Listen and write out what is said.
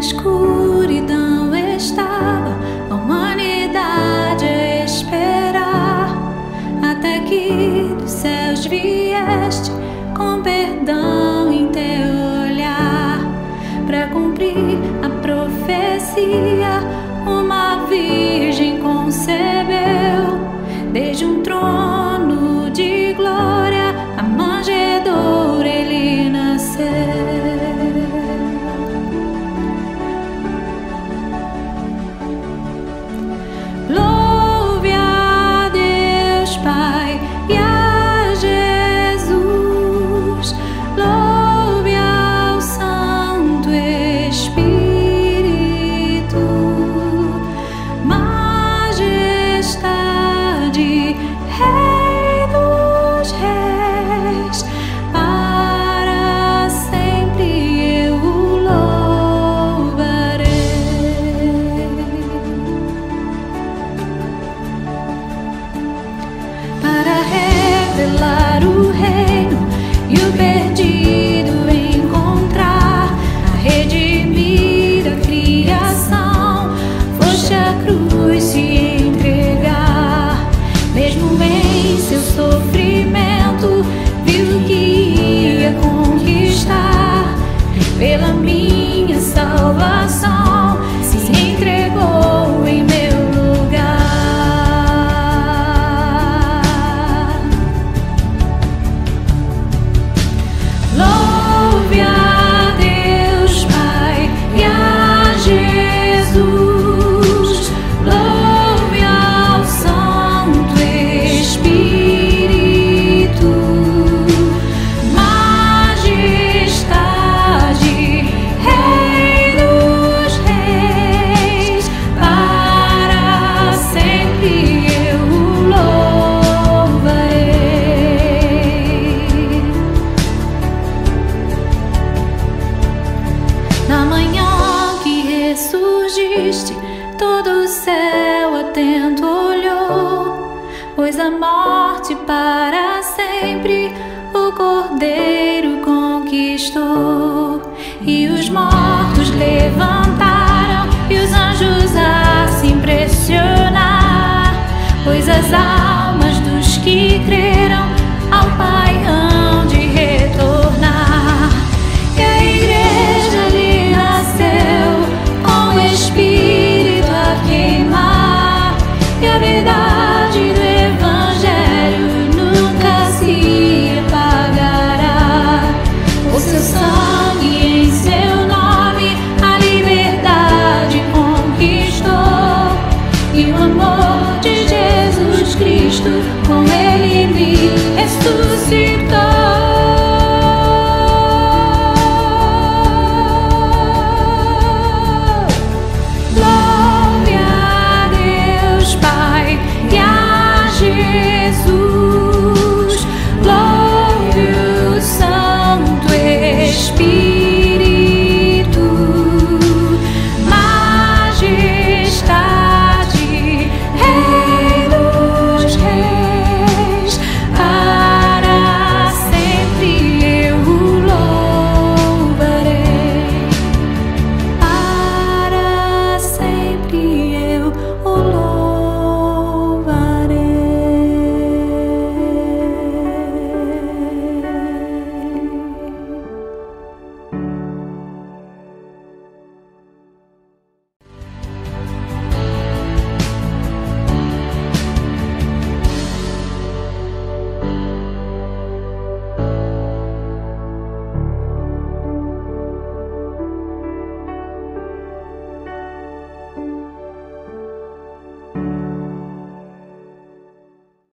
escuridão estava a humanidade a esperar, até que dos céus vieste com perdão em teu olhar, para cumprir a profecia. Uma virgem concebeu, desde um trono de glória a manjedoura ele nasceu. Louve a Deus Pai e a Jesus, louve ao Santo Espírito, majestade, Rei dos Reis, para sempre eu o louvarei. Para revelar o reino e o perdido encontrar, a redimir a criação, foste a cruz se entregar. Mesmo em seu sofrimento, viu que ia conquistar. Pela minha salvação, se entregou em meu lugar. Louve a Deus Pai e a Jesus, louve ao Santo Espírito, majestade, Rei dos Reis, para sempre eu o louvarei. Na manhã que ressurgiste, todo o céu atento olhou, pois a morte para sempre o Cordeiro conquistou. E os mortos levantaram e os anjos a se impressionar, pois as almas dos que creram ao Pai hão de retornar. E a igreja ali nasceu com o Espírito a queimar, e a verdade do Evangelho nunca se apagará. O seu sangue em seu nome a liberdade conquistou, e o amor de Jesus Cristo com ele me ressuscitou. Louve a Deus Pai e a Jesus.